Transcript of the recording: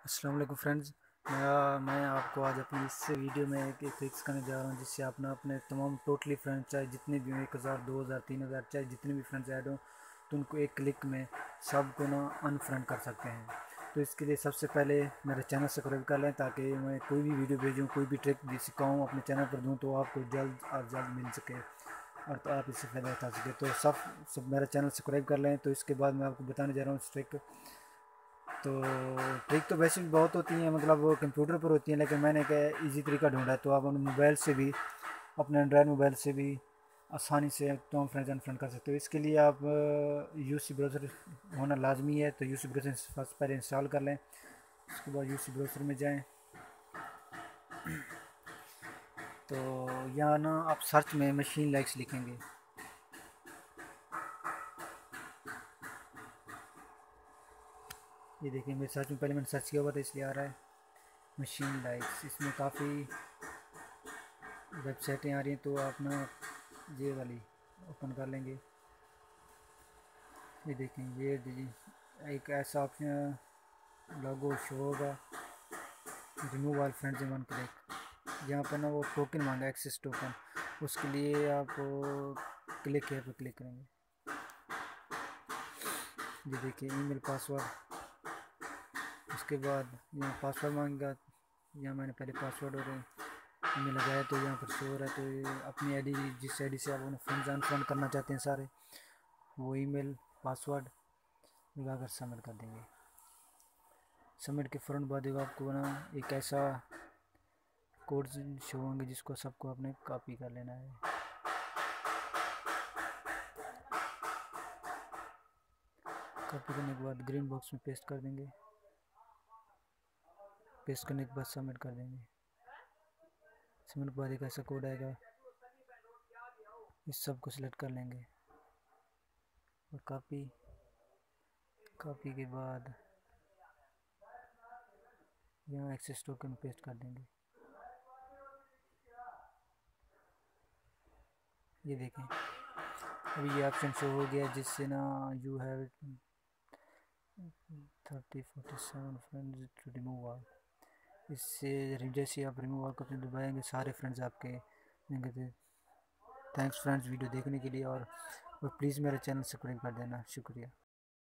अस्सलाम वालेकुम फ्रेंड्स। मैं आपको आज अपनी इस वीडियो में एक ट्रिक्स करने जा रहा हूँ जिससे आप ना अपने तमाम टोटली फ्रेंड्स चाहे जितने भी हों 1000 2000 3000 चाहे जितने भी फ्रेंड्स ऐड हों तो उनको एक क्लिक में सबको ना अनफ्रेंड कर सकते हैं। तो इसके लिए सबसे पहले मेरे चैनल सब्सक्राइब कर लें ताकि मैं कोई भी वीडियो भेजूँ, कोई भी ट्रिक भी सिखाऊँ अपने चैनल पर दूँ तो आपको जल्द और जल्द मिल सके और तो आप इससे फ़ायदा उठा सके। तो सब मेरा चैनल सब्सक्राइब कर लें। तो इसके बाद मैं आपको बताने जा रहा हूँ ट्रिक। तो ट्रिक तो वैसे भी बहुत होती हैं, मतलब वो कंप्यूटर पर होती हैं, लेकिन मैंने क्या इजी तरीका ढूंढा है। तो आप अपने मोबाइल से भी, अपने एंड्रॉयड मोबाइल से भी आसानी से तो हम फ्रेंड्स अनफ्रेंड कर सकते हो। इसके लिए आप यूसी ब्राउज़र होना लाजमी है। तो यूसी ब्राउज़र फर्स्ट पहले इंस्टॉल कर लें, उसके बाद यूसी ब्राउज़र में जाएं। तो यहाँ ना आप सर्च में मशीन लाइक्स लिखेंगे। ये देखिए मेरे सर्च में पहले मैंने सर्च किया हुआ था इसलिए आ रहा है मशीन लाइक्स। इसमें काफ़ी वेबसाइटें आ रही हैं, तो आप ना ये वाली ओपन कर लेंगे। ये देखें, ये एक ऐसा ऑप्शन लोगो शो होगा, remove all friends in one click. यहाँ पर ना वो टोकन मांगा, एक्सेस टोकन। उसके लिए आप क्लिक here पर क्लिक करेंगे। ये देखिए ईमेल पासवर्ड, उसके बाद यहाँ पासवर्ड मांगेगा। यहाँ मैंने पहले पासवर्ड और ईमेल लगाया तो यहाँ पर शो हो रहा है। तो ये अपनी आईडी, जिस आईडी से आप उन्हें फ्रेंड्स अनफ्रेंड करना चाहते हैं सारे, वो ईमेल पासवर्ड लगाकर सबमिट कर देंगे। सबमिट के फ़ौरन बाद आपको ना एक ऐसा कोड शो होंगे जिसको सबको अपने कॉपी कर लेना है। कॉपी करने के बाद ग्रीन बॉक्स में पेस्ट कर देंगे। पेस्ट करने के बाद सबमिट कर देंगे। सबमिट के बाद एक ऐसा कोड आएगा, इस सब को सिलेक्ट कर लेंगे और कॉपी के बाद यहाँ एक्सेस टोकन पेस्ट कर देंगे। ये देखें अभी ये ऑप्शन शो हो गया जिससे ना you have 3047 friends to remove all. इससे जैसे आप रिमूव ऑल करते दबाएंगे सारे फ्रेंड्स आपके देंगे। थैंक्स फ्रेंड्स वीडियो देखने के लिए, और प्लीज़ मेरे चैनल सब्सक्राइब कर देना। शुक्रिया।